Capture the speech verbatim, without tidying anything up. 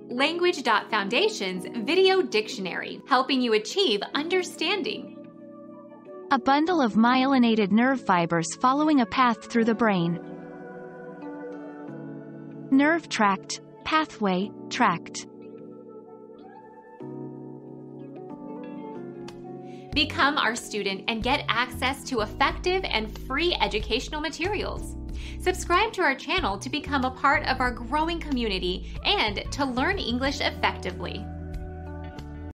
Language dot Foundation's Video Dictionary, helping you achieve understanding. A bundle of myelinated nerve fibers following a path through the brain. Nerve tract, pathway, tract. Become our student and get access to effective and free educational materials. Subscribe to our channel to become a part of our growing community and to learn English effectively.